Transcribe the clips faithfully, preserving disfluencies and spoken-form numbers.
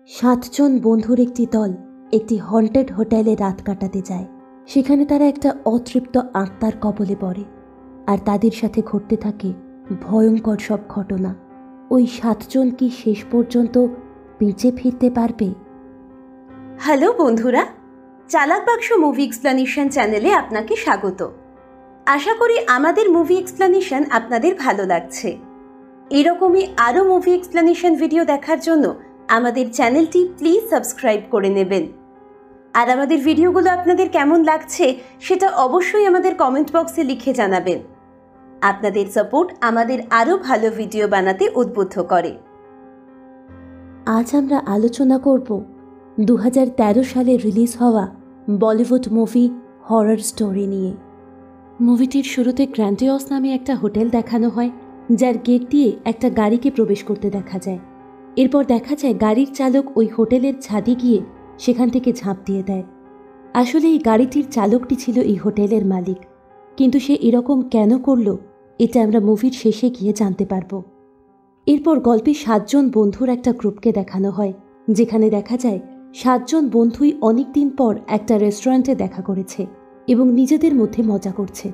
সাতজন বন্ধুর একটি দল একটি হন্টেড হোটেলে রাত কাটাতে যায়। সেখানে তারা একটা অতৃপ্ত আত্মার কবলে পড়ে, আর তাদের সাথে ঘটতে থাকে ভয়ঙ্কর সব ঘটনা। ওই সাতজন কি শেষ পর্যন্ত বেঁচে ফিরতে পারবে? হ্যালো বন্ধুরা, চালাক বাক্স মুভি এক্সপ্লানেশন চ্যানেলে আপনাকে স্বাগত। আশা করি আমাদের মুভি এক্সপ্লানেশন আপনাদের ভালো লাগছে। এরকমই আরও মুভি এক্সপ্লানেশন ভিডিও দেখার জন্য আমাদের চ্যানেলটি প্লিজ সাবস্ক্রাইব করে নেবেন। আর আমাদের ভিডিওগুলো আপনাদের কেমন লাগছে সেটা অবশ্যই আমাদের কমেন্ট বক্সে লিখে জানাবেন। আপনাদের সাপোর্ট আমাদের আরও ভালো ভিডিও বানাতে উদ্বুদ্ধ করে। আজ আমরা আলোচনা করব দু হাজার তেরো সালে রিলিজ হওয়া বলিউড মুভি হরর স্টোরি নিয়ে। মুভিটির শুরুতে গ্র্যান্ডিওস নামে একটা হোটেল দেখানো হয়, যার গেট দিয়ে একটা গাড়িকে প্রবেশ করতে দেখা যায়। এরপর দেখা যায় গাড়ির চালক ওই হোটেলের ছাদে গিয়ে সেখান থেকে ঝাঁপ দিয়ে দেয়। আসলে এই গাড়িটির চালকটি ছিল এই হোটেলের মালিক, কিন্তু সে এরকম কেন করল এটা আমরা মুভির শেষে গিয়ে জানতে পারবো। এরপর গল্পে সাতজন বন্ধুর একটা গ্রুপকে দেখানো হয়, যেখানে দেখা যায় সাতজন বন্ধুই অনেক দিন পর একটা রেস্টুরেন্টে দেখা করেছে এবং নিজেদের মধ্যে মজা করছে।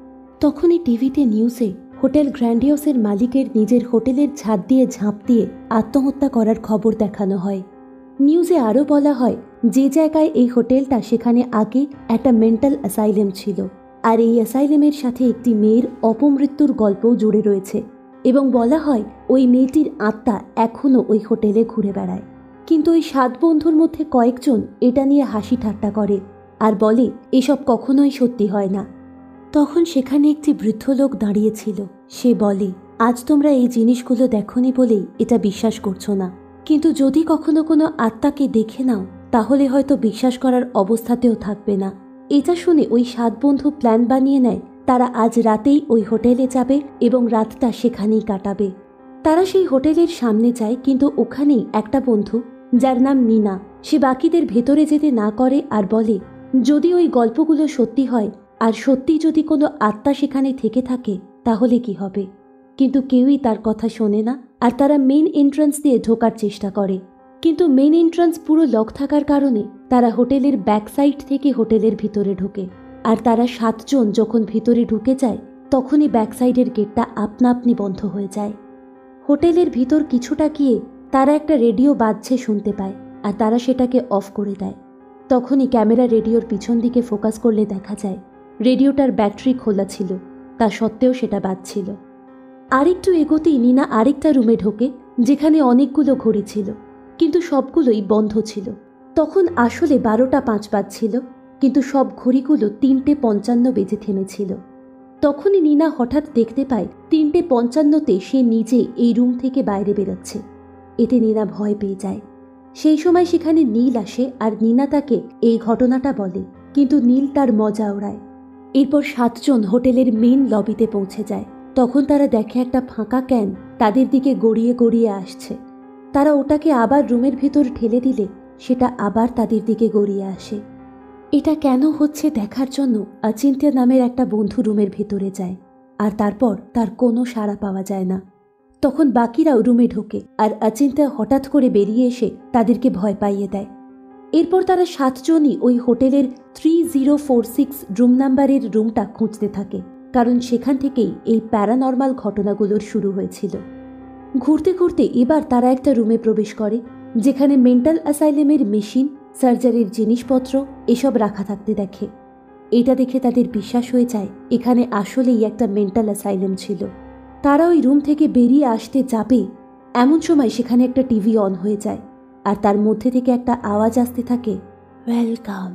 তখনই টিভিতে নিউজে হোটেল গ্র্যান্ডিওসের মালিকের নিজের হোটেলের ছাদ দিয়ে ঝাঁপ দিয়ে আত্মহত্যা করার খবর দেখানো হয়। নিউজে আরও বলা হয় যে জায়গায় এই হোটেলটা সেখানে আগে একটা মেন্টাল অ্যাসাইলেম ছিল, আর এই অ্যাসাইলেমের সাথে একটি মেয়ের অপমৃত্যুর গল্পও জুড়ে রয়েছে এবং বলা হয় ওই মেয়েটির আত্মা এখনও ওই হোটেলে ঘুরে বেড়ায়। কিন্তু ওই সাত বন্ধুর মধ্যে কয়েকজন এটা নিয়ে হাসি ঠাট্টা করে আর বলে এসব কখনোই সত্যি হয় না। তখন সেখানে একটি বৃদ্ধ লোক দাঁড়িয়েছিল। সে বলে, আজ তোমরা এই জিনিসগুলো দেখোনি বলেই এটা বিশ্বাস করছো না, কিন্তু যদি কখনো কোনো আত্মাকে দেখে নাও তাহলে হয়তো বিশ্বাস করার অবস্থাতেও থাকবে না। এটা শুনে ওই সাত বন্ধু প্ল্যান বানিয়ে নেয় তারা আজ রাতেই ওই হোটেলে যাবে এবং রাতটা সেখানেই কাটাবে। তারা সেই হোটেলের সামনে যায়, কিন্তু ওখানেই একটা বন্ধু, যার নাম নিনা, সে বাকিদের ভেতরে যেতে না করে আর বলে যদি ওই গল্পগুলো সত্যি হয় আর সত্যি যদি কোনো আত্মা সেখানে থেকে থাকে তাহলে কি হবে। কিন্তু কেউই তার কথা শোনে না, আর তারা মেন এন্ট্রান্স দিয়ে ঢোকার চেষ্টা করে। কিন্তু মেন এন্ট্রান্স পুরো লক থাকার কারণে তারা হোটেলের ব্যাক সাইড থেকে হোটেলের ভিতরে ঢোকে। আর তারা সাতজন যখন ভিতরে ঢুকে যায় তখনই ব্যাক সাইডের গেটটা আপনা আপনি বন্ধ হয়ে যায়। হোটেলের ভিতর কিছুটা গিয়ে তারা একটা রেডিও বাজছে শুনতে পায়, আর তারা সেটাকে অফ করে দেয়। তখনই ক্যামেরা রেডিওর পিছন দিকে ফোকাস করলে দেখা যায় রেডিওটার ব্যাটারি খোলা ছিল, তা সত্ত্বেও সেটা বাজছিল। আরেকটু এগোতেই নিনা আরেকটা রুমে ঢোকে, যেখানে অনেকগুলো ঘড়ি ছিল, কিন্তু সবগুলোই বন্ধ ছিল। তখন আসলে বারোটা পাঁচ বাজছিল, কিন্তু সব ঘড়িগুলো তিনটে পঞ্চান্ন বেজে থেমেছিল। তখনই নিনা হঠাৎ দেখতে পায় তিনটে পঞ্চান্নতে সে নিজে এই রুম থেকে বাইরে বেরোচ্ছে। এতে নিনা ভয় পেয়ে যায়। সেই সময় সেখানে নীল আসে আর নিনা তাকে এই ঘটনাটা বলে, কিন্তু নীল তার মজা ওড়ায়। এরপর সাতজন হোটেলের মেন লবিতে পৌঁছে যায়। তখন তারা দেখে একটা ফাঁকা ক্যান তাদের দিকে গড়িয়ে গড়িয়ে আসছে। তারা ওটাকে আবার রুমের ভেতর ঠেলে দিলে সেটা আবার তাদের দিকে গড়িয়ে আসে। এটা কেন হচ্ছে দেখার জন্য অচিন্ত্য নামের একটা বন্ধু রুমের ভেতরে যায়, আর তারপর তার কোনো সাড়া পাওয়া যায় না। তখন বাকিরাও রুমে ঢোকে, আর অচিন্ত্য হঠাৎ করে বেরিয়ে এসে তাদেরকে ভয় পাইয়ে দেয়। এরপর তারা সাতজনই ওই হোটেলের three zero four six room নাম্বারের রুমটা খুঁজতে থাকে, কারণ সেখান থেকেই এই প্যারানর্মাল ঘটনাগুলোর শুরু হয়েছিল। ঘুরতে ঘুরতে এবার তারা একটা রুমে প্রবেশ করে, যেখানে মেন্টাল অ্যাসাইলেমের মেশিন, সার্জারির জিনিসপত্র এসব রাখা থাকতে দেখে। এটা দেখে তাদের বিশ্বাস হয়ে যায় এখানে আসলেই একটা মেন্টাল অ্যাসাইলেম ছিল। তারা ওই রুম থেকে বেরিয়ে আসতে যাবে, এমন সময় সেখানে একটা টিভি অন হয়ে যায়, আর তার মধ্যে থেকে একটা আওয়াজ আসতে থাকে, ওয়েলকাম।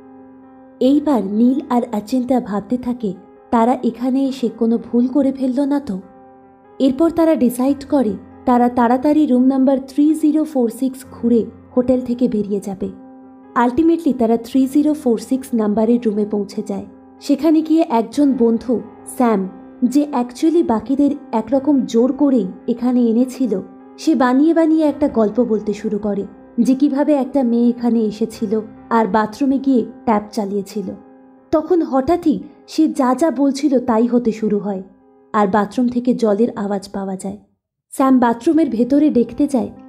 এইবার নীল আর অচিন্তা ভাবতে থাকে তারা এখানে এসে কোনো ভুল করে ফেলল না তো। এরপর তারা ডিসাইড করে তারা তাড়াতাড়ি room number three zero four six ঘুরে হোটেল থেকে বেরিয়ে যাবে। আলটিমেটলি তারা থ্রি জিরো ফোর সিক্স নাম্বারের রুমে পৌঁছে যায়। সেখানে গিয়ে একজন বন্ধু, স্যাম, যে অ্যাকচুয়ালি বাকিদের একরকম জোর করেই এখানে এনেছিল, সে বানিয়ে বানিয়ে একটা গল্প বলতে শুরু করে যে কিভাবে একটা মেয়ে এখানে এসেছিল আর বাথরুমে গিয়ে ট্যাপ চালিয়েছিল। তখন হঠাৎই সে যা যা বলছিল তাই হতে শুরু হয়, আর বাথরুম থেকে জলের আওয়াজ পাওয়া যায়। স্যাম বাথরুমের ভেতরে দেখতে যায়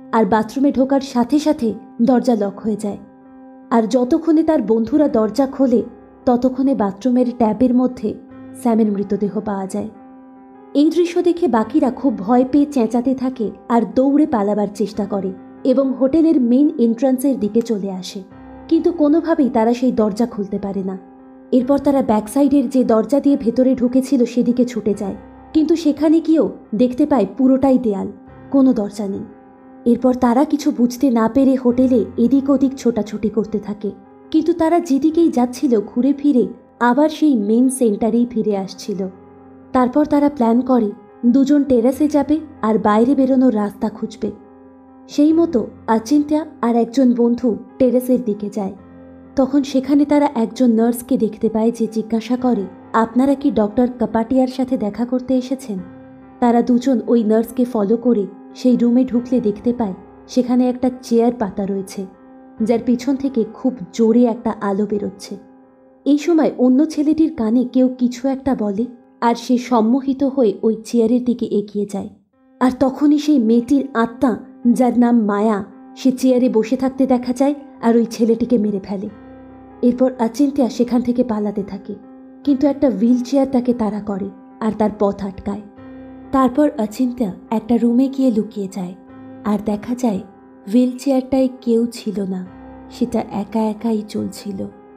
আর বাথরুমে ঢোকার সাথে সাথে দরজা লক হয়ে যায়। আর যতক্ষণে তার বন্ধুরা দরজা খোলে ততক্ষণে বাথরুমের ট্যাপের মধ্যে স্যামের মৃতদেহ পাওয়া যায়। এই দৃশ্য দেখে বাকিরা খুব ভয় পেয়ে চেঁচাতে থাকে আর দৌড়ে পালাবার চেষ্টা করে এবং হোটেলের মেইন এন্ট্রান্সের দিকে চলে আসে, কিন্তু কোনোভাবেই তারা সেই দরজা খুলতে পারে না। এরপর তারা ব্যাকসাইডের যে দরজা দিয়ে ভেতরে ঢুকেছিল সেদিকে ছুটে যায়, কিন্তু সেখানে গিয়েও দেখতে পায় পুরোটাই দেয়াল, কোনো দরজা নেই। এরপর তারা কিছু বুঝতে না পেরে হোটেলে এদিক ওদিক ছোটাছুটি করতে থাকে, কিন্তু তারা যেদিকেই যাচ্ছিল ঘুরে ফিরে আবার সেই মেইন সেন্টারেই ফিরে আসছিল। তারপর তারা প্ল্যান করে দুজন টেরাসে যাবে আর বাইরে বেরোনোর রাস্তা খুঁজবে। সেই মতো অচিন্ত্যা আর একজন বন্ধু টেরেসের দিকে যায়। তখন সেখানে তারা একজন নার্সকে দেখতে পায় যে জিজ্ঞাসা করে, আপনারা কি ডক্টর কাপাটিয়ার সাথে দেখা করতে এসেছেন? তারা দুজন ওই নার্সকে ফলো করে সেই রুমে ঢুকলে দেখতে পায় সেখানে একটা চেয়ার পাতা রয়েছে, যার পিছন থেকে খুব জোরে একটা আলো বেরোচ্ছে। এই সময় অন্য ছেলেটির কানে কেউ কিছু একটা বলে আর সে সম্মোহিত হয়ে ওই চেয়ারের দিকে এগিয়ে যায়। আর তখনই সেই মেয়েটির আত্মা, যার নাম মায়া, সে চেয়ারে বসে থাকতে দেখা যায় আর ওই ছেলেটিকে মেরে ফেলে। এরপর অচিন্ত্যা সেখান থেকে পালাতে থাকে, কিন্তু একটা হুইল চেয়ার তাকে তাড়া করে আর তার পথ আটকায়। তারপর অচিন্ত্যা একটা রুমে গিয়ে লুকিয়ে যায় আর দেখা যায় হুইল চেয়ারটায় কেউ ছিল না, সেটা একা একাই চলছিল।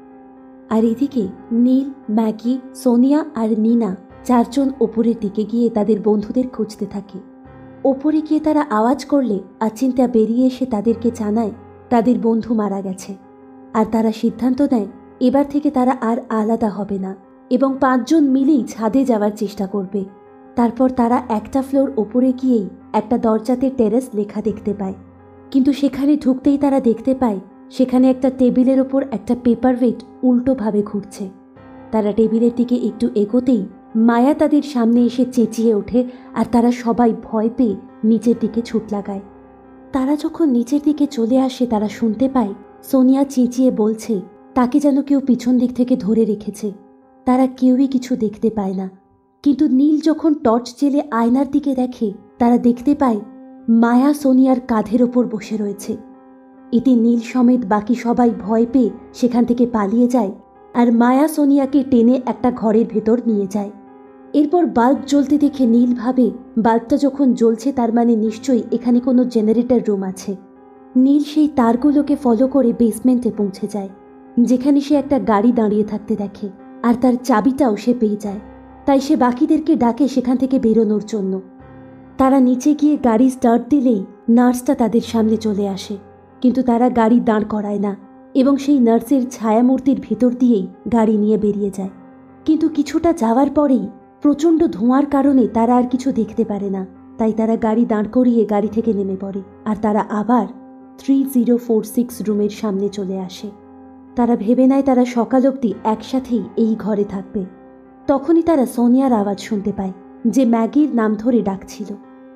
আর এদিকে নীল, ম্যাগি, সোনিয়া আর নিনা চারজন ওপরের দিকে গিয়ে তাদের বন্ধুদের খুঁজতে থাকে। ওপরে গিয়ে তারা আওয়াজ করলে অচিন্ত্যা বেরিয়ে এসে তাদেরকে জানায় তাদের বন্ধু মারা গেছে। আর তারা সিদ্ধান্ত নেয় এবার থেকে তারা আর আলাদা হবে না এবং পাঁচজন মিলেই ছাদে যাওয়ার চেষ্টা করবে। তারপর তারা একটা ফ্লোর ওপরে গিয়েই একটা দরজাতে টেরেস লেখা দেখতে পায়, কিন্তু সেখানে ঢুকতেই তারা দেখতে পায় সেখানে একটা টেবিলের ওপর একটা পেপার ওয়েট উল্টোভাবে ঘুরছে। তারা টেবিলের দিকে একটু এগোতেই মায়া তাদের সামনে এসে চেঁচিয়ে ওঠে আর তারা সবাই ভয় পেয়ে নিচের দিকে ছুট লাগায়। তারা যখন নিচের দিকে চলে আসে তারা শুনতে পায় সোনিয়া চেঁচিয়ে বলছে তাকে যেন কেউ পিছন দিক থেকে ধরে রেখেছে। তারা কেউই কিছু দেখতে পায় না, কিন্তু নীল যখন টর্চ জেলে আয়নার দিকে দেখে তারা দেখতে পায় মায়া সোনিয়ার কাঁধের ওপর বসে রয়েছে। এতে নীল সমেত বাকি সবাই ভয় পেয়ে সেখান থেকে পালিয়ে যায় আর মায়া সোনিয়াকে টেনে একটা ঘরের ভেতর নিয়ে যায়। এরপর বাল্ব জ্বলতে দেখে নীল ভাবে বাল্বটা যখন জ্বলছে তার মানে নিশ্চয়ই এখানে কোনো জেনারেটর রুম আছে। নীল সেই তারগুলোকে ফলো করে বেসমেন্টে পৌঁছে যায়, যেখানে সে একটা গাড়ি দাঁড়িয়ে থাকতে দেখে আর তার চাবিটাও সে পেয়ে যায়। তাই সে বাকিদেরকে ডাকে সেখান থেকে বেরোনোর জন্য। তারা নিচে গিয়ে গাড়ি স্টার্ট দিলেই নার্সটা তাদের সামনে চলে আসে, কিন্তু তারা গাড়ি দাঁড় করায় না এবং সেই নার্সের ছায়ামূর্তির ভেতর দিয়েই গাড়ি নিয়ে বেরিয়ে যায়। কিন্তু কিছুটা যাওয়ার পরেই প্রচণ্ড ধোঁয়ার কারণে তারা আর কিছু দেখতে পারে না, তাই তারা গাড়ি দাঁড় করিয়ে গাড়ি থেকে নেমে পড়ে আর তারা আবার থ্রি জিরো ফোর সিক্স রুমের সামনে চলে আসে। তারা ভেবে নেয় তারা সকাল অবধি একসাথেই এই ঘরে থাকবে। তখনই তারা সোনিয়ার আওয়াজ শুনতে পায় যে ম্যাগির নাম ধরে ডাকছিল।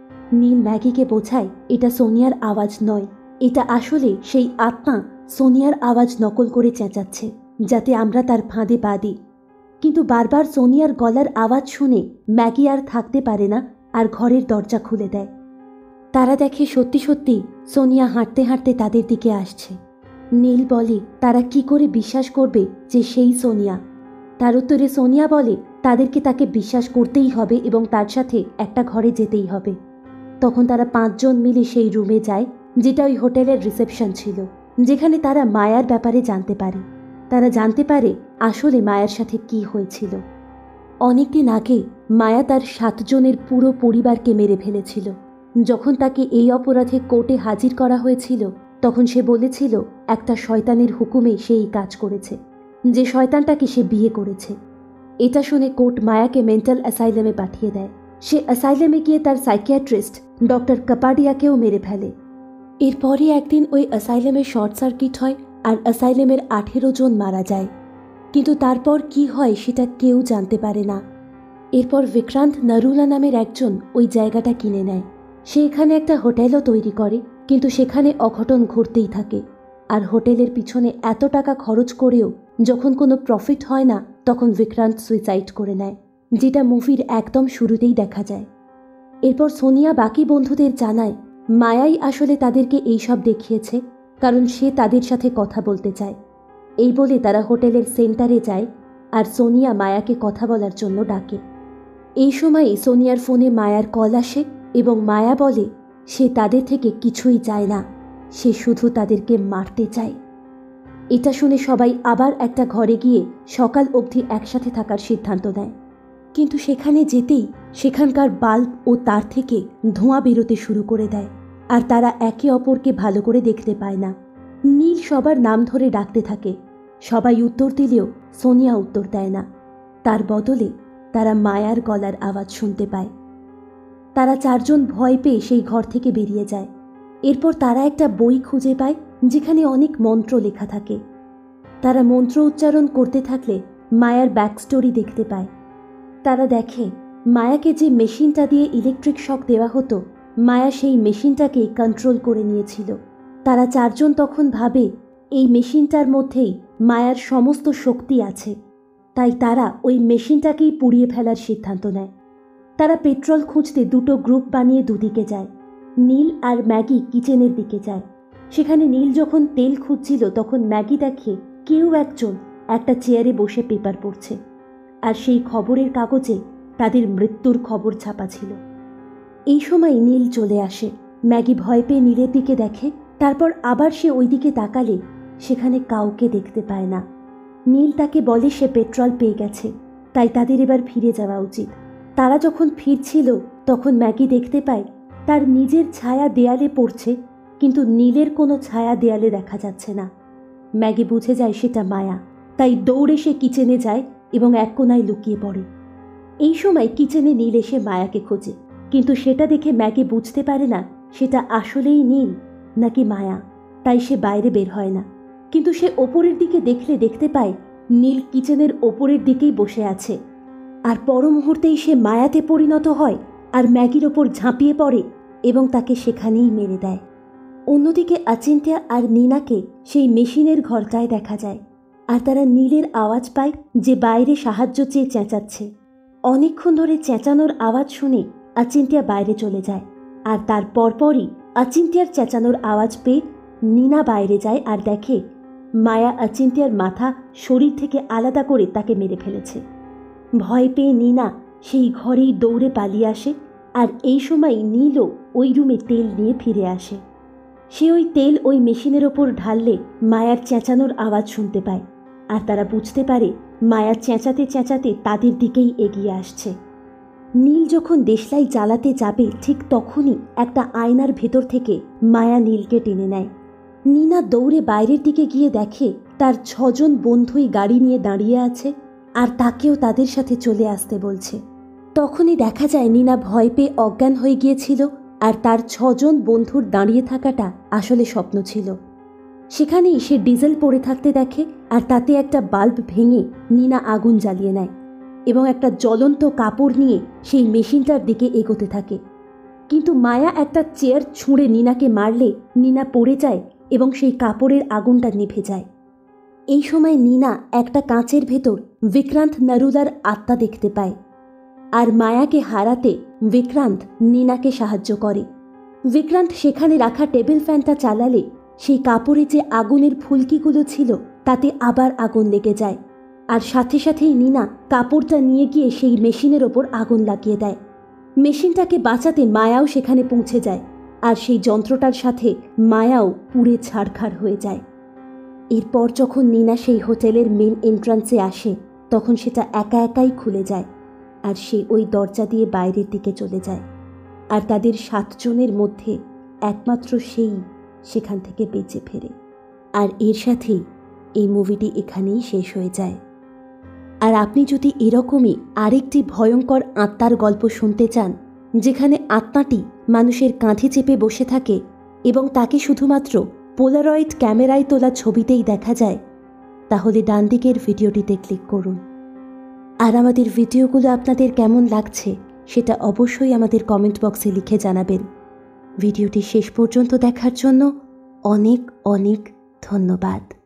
নীল ম্যাগিকে বোঝায় এটা সোনিয়ার আওয়াজ নয়, এটা আসলে সেই আত্মা সোনিয়ার আওয়াজ নকল করে চেঁচাচ্ছে যাতে আমরা তার ফাঁদে পা দিই। কিন্তু বারবার সোনিয়ার গলার আওয়াজ শুনে ম্যাগি আর থাকতে পারে না আর ঘরের দরজা খুলে দেয়। তারা দেখে সত্যি সত্যি সোনিয়া হাঁটতে হাঁটতে তাদের দিকে আসছে। নীল বলে তারা কি করে বিশ্বাস করবে যে সেই সোনিয়া। তার উত্তরে সোনিয়া বলে তাদেরকে তাকে বিশ্বাস করতেই হবে এবং তার সাথে একটা ঘরে যেতেই হবে। তখন তারা পাঁচজন মিলে সেই রুমে যায় যেটা ওই হোটেলের রিসেপশন ছিল, যেখানে তারা মায়ার ব্যাপারে জানতে পারে। তারা জানতে পারে আসলে মায়ার সাথে কি হয়েছিল। অনেকদিন আগে মায়া তার সাতজনের পুরো পরিবারকে মেরে ফেলেছিল। যখন তাকে এই অপরাধে কোর্টে হাজির করা হয়েছিল তখন সে বলেছিল একটা শয়তানের হুকুমে সে এই কাজ করেছে, যে শয়তানটাকে সে বিয়ে করেছে। এটা শুনে কোর্ট মায়াকে মেন্টাল অ্যাসাইলামে পাঠিয়ে দেয়। সে অ্যাসাইলামে গিয়ে তার সাইকিয়াট্রিস্ট ডক্টর কাপাডিয়াকেও মেরে ফেলে। এরপরই একদিন ওই অ্যাসাইলামে শর্ট সার্কিট হয় আর অ্যাসাইলামের আঠেরো জন মারা যায়, কিন্তু তারপর কি হয় সেটা কেউ জানতে পারে না। এরপর বিক্রান্ত নরুলা নামের একজন ওই জায়গাটা কিনে নেয়। সে এখানে একটা হোটেলও তৈরি করে, কিন্তু সেখানে অঘটন ঘটতেই থাকে। আর হোটেলের পিছনে এত টাকা খরচ করেও যখন কোনো প্রফিট হয় না তখন বিক্রান্ত সুইসাইড করে নেয়, যেটা মুভির একদম শুরুতেই দেখা যায়। এরপর সোনিয়া বাকি বন্ধুদের জানায় মায়াই আসলে তাদেরকে এইসব দেখিয়েছে, কারণ সে তাদের সাথে কথা বলতে চায়। এই বলে তারা হোটেলের সেন্টারে যায় আর সোনিয়া মায়াকে কথা বলার জন্য ডাকে। এই সময়ই সোনিয়ার ফোনে মায়ার কল আসে এবং মায়া বলে সে তাদের থেকে কিছুই চায় না, সে শুধু তাদেরকে মারতে চায়। এটা শুনে সবাই আবার একটা ঘরে গিয়ে সকাল অবধি একসাথে থাকার সিদ্ধান্ত নেয়। কিন্তু সেখানে যেতেই সেখানকার বাল্ব ও তার থেকে ধোঁয়া বেরোতে শুরু করে দেয়, আর তারা একে অপরকে ভালো করে দেখতে পায় না। নীল সবার নাম ধরে ডাকতে থাকে, সবাই উত্তর দিলেও সোনিয়া উত্তর দেয় না। তার বদলে তারা মায়ার গলার আওয়াজ শুনতে পায়। তারা চারজন ভয় পেয়ে সেই ঘর থেকে বেরিয়ে যায়। এরপর তারা একটা বই খুঁজে পায় যেখানে অনেক মন্ত্র লেখা থাকে। তারা মন্ত্র উচ্চারণ করতে থাকলে মায়ার ব্যাক স্টোরি দেখতে পায়। তারা দেখে মায়াকে যে মেশিনটা দিয়ে ইলেকট্রিক শক দেওয়া হতো, মায়া সেই মেশিনটাকে কন্ট্রোল করে নিয়েছিল। তারা চারজন তখন ভাবে এই মেশিনটার মধ্যেই মায়ার সমস্ত শক্তি আছে, তাই তারা ওই মেশিনটাকেই পুড়িয়ে ফেলার সিদ্ধান্ত নেয়। তারা পেট্রোল খুঁজতে দুটো গ্রুপ বানিয়ে দুদিকে যায়। নীল আর ম্যাগি কিচেনের দিকে যায়। সেখানে নীল যখন তেল খুঁজছিল তখন ম্যাগি দেখে কেউ একজন একটা চেয়ারে বসে পেপার পড়ছে, আর সেই খবরের কাগজে তাদের মৃত্যুর খবর ছাপা ছিল। এই সময় নীল চলে আসে। ম্যাগি ভয় পেয়ে নীলের দিকে দেখে, তারপর আবার সে ওই দিকে তাকালে সেখানে কাউকে দেখতে পায় না। নীল তাকে বলে সে পেট্রোল পেয়ে গেছে, তাই তাদের এবার ফিরে যাওয়া উচিত। তারা যখন ফিরছিল তখন ম্যাগি দেখতে পায় তার নিজের ছায়া দেয়ালে পড়ছে, কিন্তু নীলের কোনো ছায়া দেয়ালে দেখা যাচ্ছে না। ম্যাগি বুঝে যায় সেটা মায়া, তাই দৌড়ে সে কিচেনে যায় এবং এক কোনায় লুকিয়ে পড়ে। এই সময় কিচেনে নীল এসে মায়াকে খোঁজে, কিন্তু সেটা দেখে ম্যাগি বুঝতে পারে না সেটা আসলেই নীল নাকি মায়া, তাই সে বাইরে বের হয় না। কিন্তু সে ওপরের দিকে দেখলে দেখতে পায় নীল কিচেনের ওপরের দিকেই বসে আছে, আর পর মুহূর্তেই সে মায়াতে পরিণত হয় আর ম্যাগির ওপর ঝাঁপিয়ে পড়ে এবং তাকে সেখানেই মেরে দেয়। অন্যদিকে অচিন্ত্যা আর নীনাকে সেই মেশিনের ঘরটায় দেখা যায়, আর তারা নীলের আওয়াজ পায় যে বাইরে সাহায্য চেয়ে চেঁচাচ্ছে। অনেকক্ষণ ধরে চেঁচানোর আওয়াজ শুনে অচিন্ত্যা বাইরে চলে যায়, আর তার পরপরই অচিন্ত্যার চেঁচানোর আওয়াজ পেয়ে নীনা বাইরে যায় আর দেখে মায়া অচিন্ত্যার মাথা শরীর থেকে আলাদা করে তাকে মেরে ফেলেছে। ভয় পেয়ে নীনা সেই ঘরেই দৌড়ে পালিয়ে আসে, আর এই সময় নীলও ওই রুমে তেল নিয়ে ফিরে আসে। সে ওই তেল ওই মেশিনের ওপর ঢাললে মায়ার চেঁচানোর আওয়াজ শুনতে পায়, আর তারা বুঝতে পারে মায়া চেঁচাতে চেঁচাতে তাদের দিকেই এগিয়ে আসছে। নীল যখন দেশলাই জ্বালাতে যাবে ঠিক তখনই একটা আয়নার ভেতর থেকে মায়া নীলকে টেনে নেয়। নীনা দৌড়ে বাইরের দিকে গিয়ে দেখে তার ছজন বন্ধুই গাড়ি নিয়ে দাঁড়িয়ে আছে, আর তাকেও তাদের সাথে চলে আসতে বলছে। তখনই দেখা যায় নীনা ভয় পেয়ে অজ্ঞান হয়ে গিয়েছিল, আর তার ছজন বন্ধুর দাঁড়িয়ে থাকাটা আসলে স্বপ্ন ছিল। সেখানেই সে ডিজেল পড়ে থাকতে দেখে, আর তাতে একটা বাল্ব ভেঙে নীনা আগুন জ্বালিয়ে নেয় এবং একটা জ্বলন্ত কাপড় নিয়ে সেই মেশিনটার দিকে এগোতে থাকে। কিন্তু মায়া একটা চেয়ার ছুঁড়ে নীনাকে মারলে নীনা পড়ে যায় এবং সেই কাপড়ের আগুনটা নিভে যায়। এই সময় নীনা একটা কাঁচের ভেতর বিক্রান্ত নরুলার আত্মা দেখতে পায়, আর মায়াকে হারাতে বিক্রান্ত নীনাকে সাহায্য করে। বিক্রান্ত সেখানে রাখা টেবিল ফ্যানটা চালালে সেই কাপড়ে যে আগুনের ফুলকিগুলো ছিল তাতে আবার আগুন লেগে যায়, আর সাথে সাথেই নীনা কাপড়টা নিয়ে গিয়ে সেই মেশিনের ওপর আগুন লাগিয়ে দেয়। মেশিনটাকে বাঁচাতে মায়াও সেখানে পৌঁছে যায়, আর সেই যন্ত্রটার সাথে মায়াও পুড়ে ছাড়খাড় হয়ে যায়। এরপর যখন নীনা সেই হোটেলের মেন এন্ট্রান্সে আসে তখন সেটা একা একাই খুলে যায়, আর সে ওই দরজা দিয়ে বাইরের দিকে চলে যায়, আর তাদের সাতজনের মধ্যে একমাত্র সেই সেখান থেকে বেঁচে ফেরে। আর এর সাথেই এই মুভিটি এখানেই শেষ হয়ে যায়। আর আপনি যদি এরকমই আরেকটি ভয়ঙ্কর আত্মার গল্প শুনতে চান, যেখানে আত্মাটি মানুষের কাঁধে চেপে বসে থাকে এবং তাকে শুধুমাত্র পোলারয়েড ক্যামেরায় তোলা ছবিতেই দেখা যায়, তাহলে ডান দিকের ভিডিওটিতে ক্লিক করুন। আর আমাদের ভিডিওগুলো আপনাদের কেমন লাগছে সেটা অবশ্যই আমাদের কমেন্ট বক্সে লিখে জানাবেন। ভিডিওটি শেষ পর্যন্ত দেখার জন্য অনেক অনেক ধন্যবাদ।